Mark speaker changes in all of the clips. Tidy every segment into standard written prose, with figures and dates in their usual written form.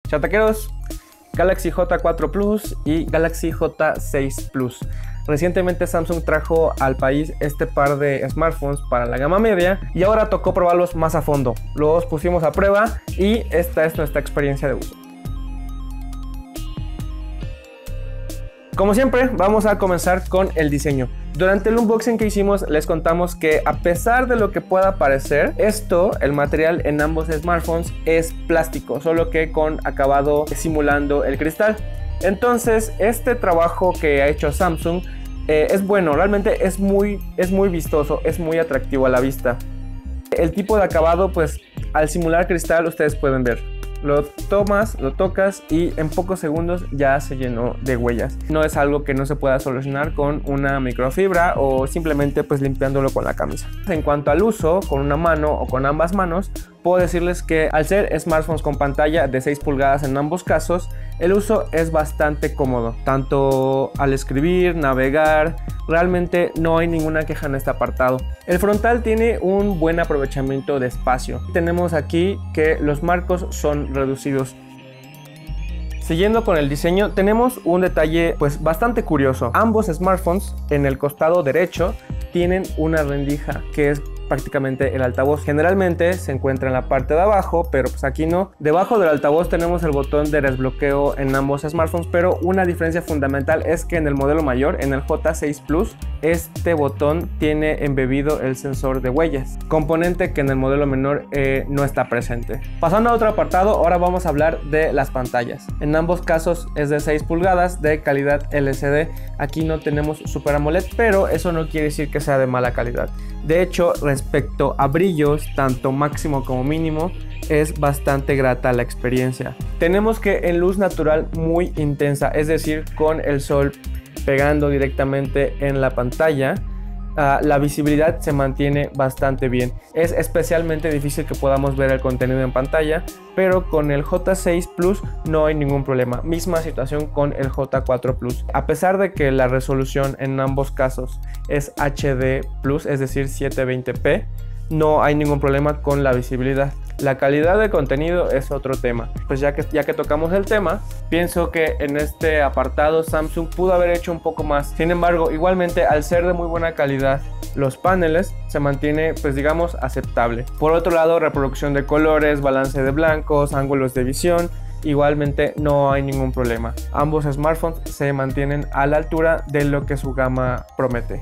Speaker 1: Chataqueros, Galaxy J4 Plus y Galaxy J6 Plus. Recientemente Samsung trajo al país este par de smartphones para la gama media y ahora tocó probarlos más a fondo. Los pusimos a prueba y esta es nuestra experiencia de uso. Como siempre, vamos a comenzar con el diseño. Durante el unboxing que hicimos les contamos que a pesar de lo que pueda parecer, el material en ambos smartphones es plástico, solo que con acabado simulando el cristal. Entonces este trabajo que ha hecho Samsung es bueno, realmente es muy vistoso, es muy atractivo a la vista. El tipo de acabado, pues al simular cristal ustedes pueden ver. Lo tomas, lo tocas y en pocos segundos ya se llenó de huellas. No es algo que no se pueda solucionar con una microfibra o simplemente pues limpiándolo con la camisa. En cuanto al uso, con una mano o con ambas manos, puedo decirles que al ser smartphones con pantalla de 6 pulgadas en ambos casos, el uso es bastante cómodo. Tanto al escribir, navegar, realmente no hay ninguna queja en este apartado. El frontal tiene un buen aprovechamiento de espacio. Tenemos aquí que los marcos son reducidos. Siguiendo con el diseño, tenemos un detalle pues bastante curioso. Ambos smartphones en el costado derecho tienen una rendija que es prácticamente el altavoz. Generalmente se encuentra en la parte de abajo, pero pues aquí no. Debajo del altavoz tenemos el botón de desbloqueo en ambos smartphones, pero una diferencia fundamental es que en el modelo mayor, en el J6 Plus, este botón tiene embebido el sensor de huellas, componente que en el modelo menor no está presente. Pasando a otro apartado, ahora vamos a hablar de las pantallas. En ambos casos es de 6 pulgadas de calidad LCD. Aquí no tenemos Super AMOLED, pero eso no quiere decir que sea de mala calidad. De hecho, respecto a brillos, tanto máximo como mínimo, es bastante grata la experiencia. Tenemos que en luz natural muy intensa, es decir, con el sol pegando directamente en la pantalla, la visibilidad se mantiene bastante bien. Es especialmente difícil que podamos ver el contenido en pantalla, pero con el J6 Plus no hay ningún problema. Misma situación con el J4 Plus. A pesar de que la resolución en ambos casos es HD Plus, es decir 720p, no hay ningún problema con la visibilidad. La calidad de contenido es otro tema. Pues ya que tocamos el tema, pienso que en este apartado Samsung pudo haber hecho un poco más. Sin embargo, igualmente al ser de muy buena calidad, los paneles se mantiene pues digamos aceptable. Por otro lado, reproducción de colores, balance de blancos, ángulos de visión, igualmente no hay ningún problema. Ambos smartphones se mantienen a la altura de lo que su gama promete.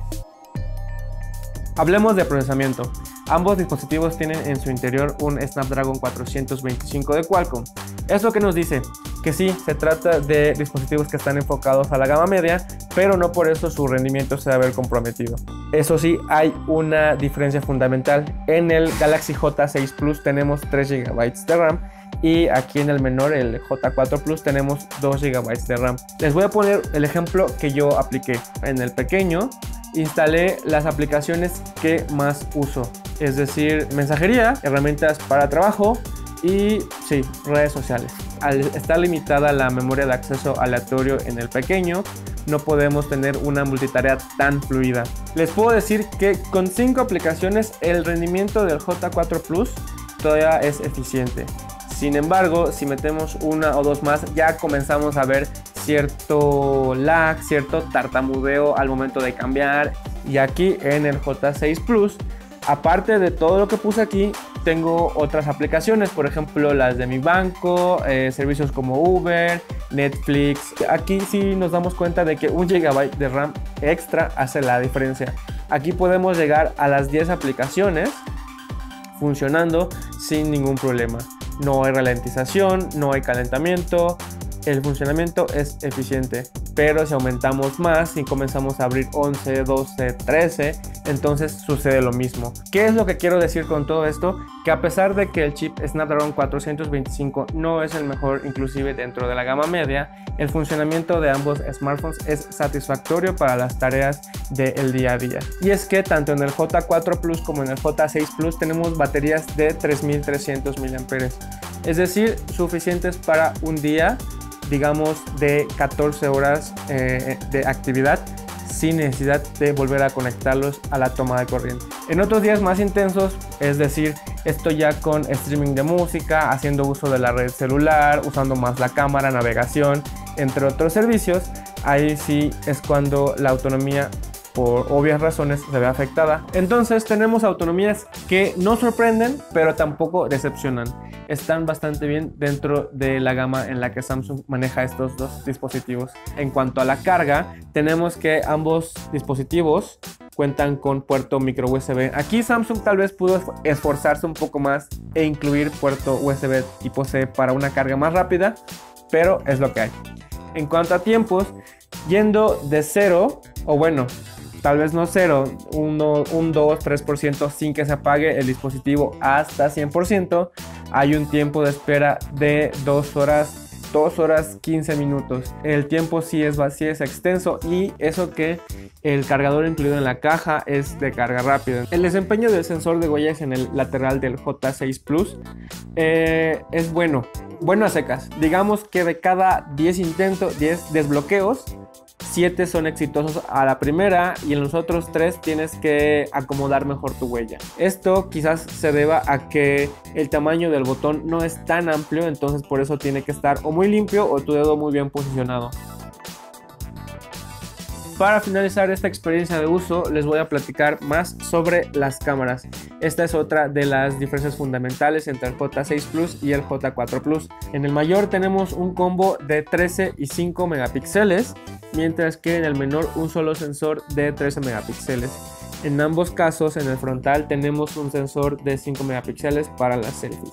Speaker 1: Hablemos de procesamiento. Ambos dispositivos tienen en su interior un Snapdragon 425 de Qualcomm. ¿Eso qué nos dice? Que sí, se trata de dispositivos que están enfocados a la gama media, pero no por eso su rendimiento se va a ver comprometido. Eso sí, hay una diferencia fundamental. En el Galaxy J6 Plus tenemos 3 GB de RAM y aquí en el menor, el J4 Plus, tenemos 2 GB de RAM. Les voy a poner el ejemplo que yo apliqué. En el pequeño instalé las aplicaciones que más uso, es decir, mensajería, herramientas para trabajo y sí, redes sociales. Al estar limitada la memoria de acceso aleatorio en el pequeño, no podemos tener una multitarea tan fluida. Les puedo decir que con 5 aplicaciones el rendimiento del J4 Plus todavía es eficiente. Sin embargo, si metemos una o dos más, ya comenzamos a ver cierto lag, cierto tartamudeo al momento de cambiar. Y aquí en el J6 Plus, aparte de todo lo que puse aquí, tengo otras aplicaciones, por ejemplo las de mi banco, servicios como Uber, Netflix. Aquí sí nos damos cuenta de que 1 GB de RAM extra hace la diferencia. Aquí podemos llegar a las 10 aplicaciones funcionando sin ningún problema. No hay ralentización, no hay calentamiento, el funcionamiento es eficiente. Pero si aumentamos más, si comenzamos a abrir 11, 12, 13, entonces sucede lo mismo. ¿Qué es lo que quiero decir con todo esto? Que a pesar de que el chip Snapdragon 425 no es el mejor inclusive dentro de la gama media, el funcionamiento de ambos smartphones es satisfactorio para las tareas del día a día. Y es que tanto en el J4 Plus como en el J6 Plus tenemos baterías de 3300 mAh, es decir, suficientes para un día, digamos, de 14 horas de actividad sin necesidad de volver a conectarlos a la toma de corriente. En otros días más intensos, es decir, estoy ya con streaming de música, haciendo uso de la red celular, usando más la cámara, navegación, entre otros servicios, ahí sí es cuando la autonomía por obvias razones se ve afectada. Entonces tenemos autonomías que no sorprenden, pero tampoco decepcionan. Están bastante bien dentro de la gama en la que Samsung maneja estos dos dispositivos. En cuanto a la carga, tenemos que ambos dispositivos cuentan con puerto micro USB. Aquí Samsung tal vez pudo esforzarse un poco más e incluir puerto USB tipo C para una carga más rápida, pero es lo que hay. En cuanto a tiempos, yendo de 0, o bueno, tal vez no 0, un 2, 3% sin que se apague el dispositivo hasta 100%, hay un tiempo de espera de 2 horas 15 minutos. El tiempo sí es extenso, y eso que el cargador incluido en la caja es de carga rápida. El desempeño del sensor de huellas en el lateral del J6 Plus es bueno a secas. Digamos que de cada 10 desbloqueos, 7 son exitosos a la primera, y en los otros 3 tienes que acomodar mejor tu huella. Esto quizás se deba a que el tamaño del botón no es tan amplio, entonces por eso tiene que estar o muy limpio o tu dedo muy bien posicionado. Para finalizar esta experiencia de uso, les voy a platicar más sobre las cámaras. Esta es otra de las diferencias fundamentales entre el J6 Plus y el J4 Plus. En el mayor tenemos un combo de 13 y 5 megapíxeles, mientras que en el menor un solo sensor de 13 megapíxeles. En ambos casos, en el frontal tenemos un sensor de 5 megapíxeles para las selfies.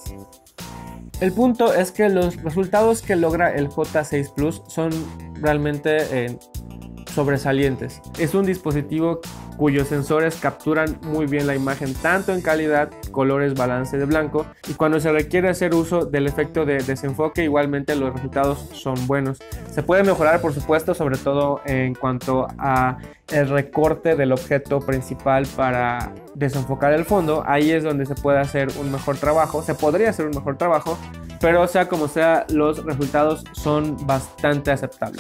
Speaker 1: El punto es que los resultados que logra el J6 Plus son realmente sobresalientes. Es un dispositivo cuyos sensores capturan muy bien la imagen, tanto en calidad, colores, balance de blanco, y cuando se requiere hacer uso del efecto de desenfoque, igualmente los resultados son buenos. Se puede mejorar, por supuesto, sobre todo en cuanto a el recorte del objeto principal para desenfocar el fondo. Ahí es donde se puede hacer un mejor trabajo, se podría hacer un mejor trabajo, pero sea como sea, los resultados son bastante aceptables.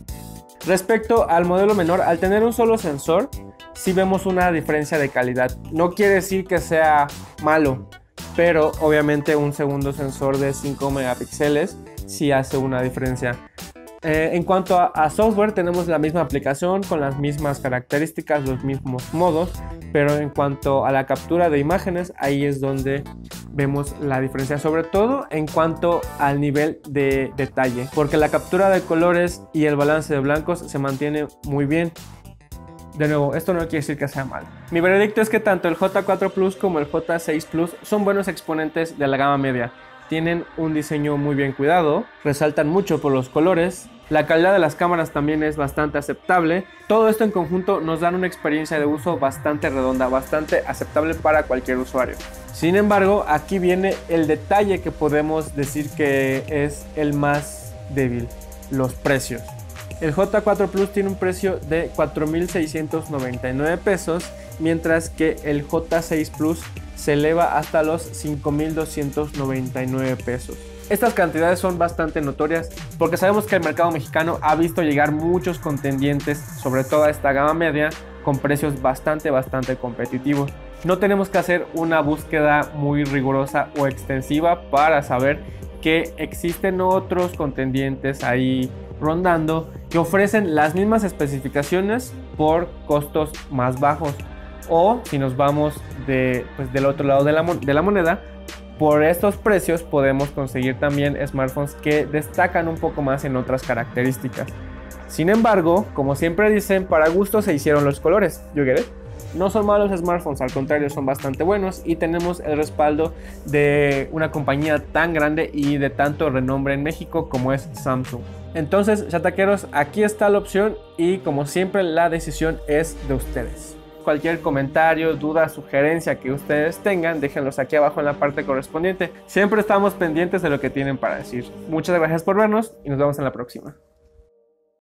Speaker 1: Respecto al modelo menor, al tener un solo sensor, sí vemos una diferencia de calidad. No quiere decir que sea malo, pero obviamente un segundo sensor de 5 megapíxeles sí hace una diferencia. En cuanto a software, tenemos la misma aplicación con las mismas características, los mismos modos, pero en cuanto a la captura de imágenes, ahí es donde vemos la diferencia, sobre todo en cuanto al nivel de detalle, porque la captura de colores y el balance de blancos se mantiene muy bien. De nuevo, esto no quiere decir que sea mal. Mi veredicto es que tanto el J4 Plus como el J6 Plus son buenos exponentes de la gama media. Tienen un diseño muy bien cuidado, resaltan mucho por los colores, la calidad de las cámaras también es bastante aceptable. Todo esto en conjunto nos dan una experiencia de uso bastante redonda, bastante aceptable para cualquier usuario. Sin embargo, aquí viene el detalle que podemos decir que es el más débil: los precios. El J4 Plus tiene un precio de 4,699 pesos, mientras que el J6 Plus se eleva hasta los 5,299 pesos. Estas cantidades son bastante notorias porque sabemos que el mercado mexicano ha visto llegar muchos contendientes, sobre todo a esta gama media, con precios bastante competitivos. No tenemos que hacer una búsqueda muy rigurosa o extensiva para saber que existen otros contendientes ahí rondando que ofrecen las mismas especificaciones por costos más bajos. O si nos vamos del otro lado de la moneda, por estos precios podemos conseguir también smartphones que destacan un poco más en otras características. Sin embargo, como siempre dicen, para gusto se hicieron los colores. ¿You get it? No son malos smartphones, al contrario, son bastante buenos, y tenemos el respaldo de una compañía tan grande y de tanto renombre en México como es Samsung. Entonces, chataqueros, aquí está la opción y como siempre la decisión es de ustedes. Cualquier comentario, duda, sugerencia que ustedes tengan, déjenlos aquí abajo en la parte correspondiente. Siempre estamos pendientes de lo que tienen para decir. Muchas gracias por vernos y nos vemos en la próxima.